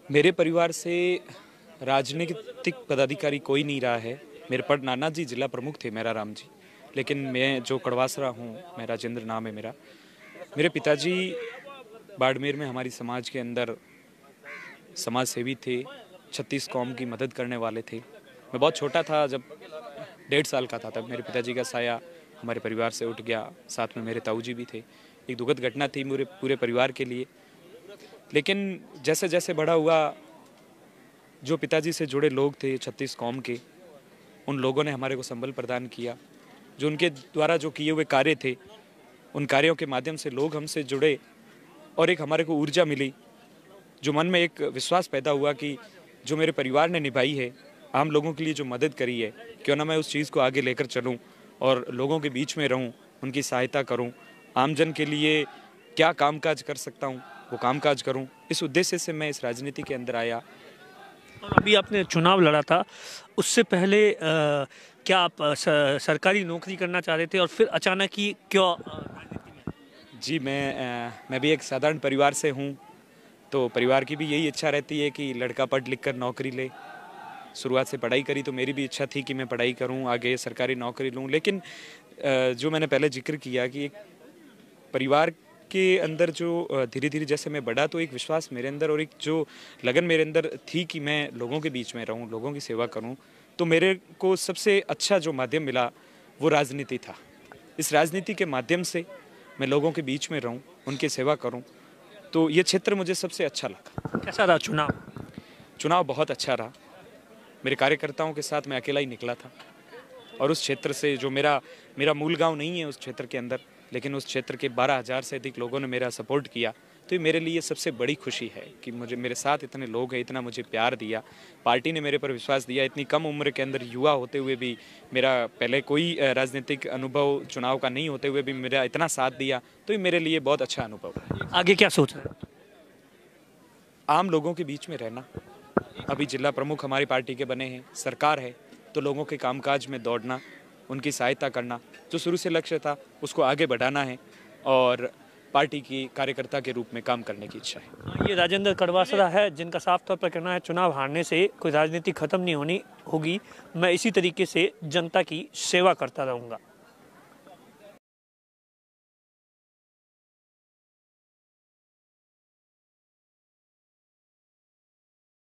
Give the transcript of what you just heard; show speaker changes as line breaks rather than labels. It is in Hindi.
मेरे परिवार से राजनीतिक पदाधिकारी कोई नहीं रहा है। मेरे नाना जी जिला प्रमुख थे, मेरा राम जी। लेकिन मैं जो कड़वासरा हूँ, मैं राजेंद्र नाम है मेरा। मेरे पिताजी बाड़मेर में हमारी समाज के अंदर समाज सेवी थे, 36 कौम की मदद करने वाले थे। मैं बहुत छोटा था, जब 1.5 साल का था, तब मेरे पिताजी का साया हमारे परिवार से उठ गया। साथ में मेरे ताऊ जी भी थे। एक दुखद घटना थी मेरे पूरे परिवार के लिए। लेकिन जैसे जैसे बड़ा हुआ, जो पिताजी से जुड़े लोग थे 36 कौम के, उन लोगों ने हमारे को संबल प्रदान किया। जो उनके द्वारा जो किए हुए कार्य थे, उन कार्यों के माध्यम से लोग हमसे जुड़े और एक हमारे को ऊर्जा मिली। जो मन में एक विश्वास पैदा हुआ कि जो मेरे परिवार ने निभाई है, आम लोगों के लिए जो मदद करी है, क्यों ना मैं उस चीज़ को आगे लेकर चलूं और लोगों के बीच में रहूं, उनकी सहायता करूं, आमजन के लिए क्या कामकाज कर सकता हूं वो कामकाज करूं। इस उद्देश्य से मैं इस राजनीति के अंदर आया।
और अभी आपने चुनाव लड़ा था, उससे पहले क्या आप सरकारी नौकरी करना चाह रहे थे और फिर अचानक ही क्यों राजनीति में?
जी, मैं भी एक साधारण परिवार से हूं, तो परिवार की भी यही इच्छा रहती है कि लड़का पढ़ लिख कर नौकरी ले। शुरुआत से पढ़ाई करी तो मेरी भी इच्छा थी कि मैं पढ़ाई करूं, आगे सरकारी नौकरी लूं। लेकिन जो मैंने पहले जिक्र किया कि एक परिवार के अंदर जो धीरे धीरे जैसे मैं बढ़ा, तो एक विश्वास मेरे अंदर और एक जो लगन मेरे अंदर थी कि मैं लोगों के बीच में रहूं, लोगों की सेवा करूं। तो मेरे को सबसे अच्छा जो माध्यम मिला वो राजनीति था। इस राजनीति के माध्यम से मैं लोगों के बीच में रहूं, उनकी सेवा करूं, तो ये क्षेत्र मुझे सबसे अच्छा लगा।
कैसा रहा चुनाव?
चुनाव बहुत अच्छा रहा। मेरे कार्यकर्ताओं के साथ मैं अकेला ही निकला था और उस क्षेत्र से जो मेरा मेरा मूल गांव नहीं है उस क्षेत्र के अंदर, लेकिन उस क्षेत्र के 12,000 से अधिक लोगों ने मेरा सपोर्ट किया। तो ये मेरे लिए सबसे बड़ी खुशी है कि मेरे साथ इतने लोग हैं, इतना मुझे प्यार दिया, पार्टी ने मेरे पर विश्वास दिया। इतनी कम उम्र के अंदर युवा होते हुए भी, मेरा पहले कोई राजनीतिक अनुभव चुनाव का नहीं होते हुए भी मेरा इतना साथ दिया, तो ये मेरे लिए बहुत अच्छा अनुभव है।
आगे क्या सोच रहे हैं?
आम लोगों के बीच में रहना। अभी जिला प्रमुख हमारी पार्टी के बने हैं, सरकार है, तो लोगों के कामकाज में दौड़ना, उनकी सहायता करना, जो शुरू से लक्ष्य था उसको आगे बढ़ाना है और पार्टी की कार्यकर्ता के रूप में काम करने की इच्छा है।
ये राजेंद्र कड़वासरा है, जिनका साफ तौर पर कहना है चुनाव हारने से कोई राजनीति खत्म नहीं होनी होगी, मैं इसी तरीके से जनता की सेवा करता रहूँगा।